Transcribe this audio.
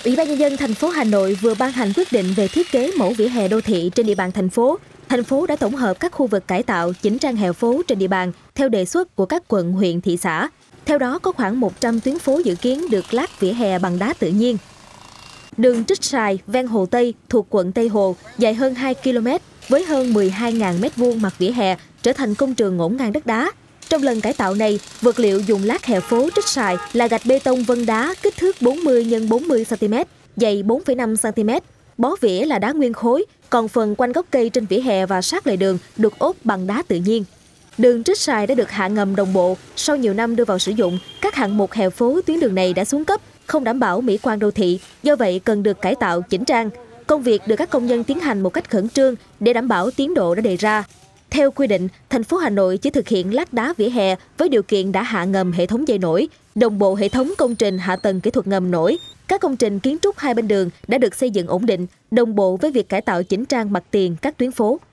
Ủy ban Nhân dân thành phố Hà Nội vừa ban hành quyết định về thiết kế mẫu vỉa hè đô thị trên địa bàn thành phố. Thành phố đã tổng hợp các khu vực cải tạo, chỉnh trang hè phố trên địa bàn theo đề xuất của các quận, huyện, thị xã. Theo đó, có khoảng 100 tuyến phố dự kiến được lát vỉa hè bằng đá tự nhiên. Đường Trích Xài ven Hồ Tây thuộc quận Tây Hồ dài hơn 2 km với hơn 12.000 m2 mặt vỉa hè trở thành công trường ngổn ngang đất đá. Trong lần cải tạo này, vật liệu dùng lát hè phố Trích Xài là gạch bê tông vân đá kích thước 40 x 40 cm, dày 4,5 cm. Bó vỉa là đá nguyên khối, còn phần quanh gốc cây trên vỉa hè và sát lề đường được ốp bằng đá tự nhiên. Đường Trích Xài đã được hạ ngầm đồng bộ. Sau nhiều năm đưa vào sử dụng, các hạng mục hè phố tuyến đường này đã xuống cấp, không đảm bảo mỹ quan đô thị, do vậy cần được cải tạo, chỉnh trang. Công việc được các công nhân tiến hành một cách khẩn trương để đảm bảo tiến độ đã đề ra. Theo quy định, thành phố Hà Nội chỉ thực hiện lát đá vỉa hè với điều kiện đã hạ ngầm hệ thống dây nổi, đồng bộ hệ thống công trình hạ tầng kỹ thuật ngầm nổi. Các công trình kiến trúc hai bên đường đã được xây dựng ổn định, đồng bộ với việc cải tạo chỉnh trang mặt tiền các tuyến phố.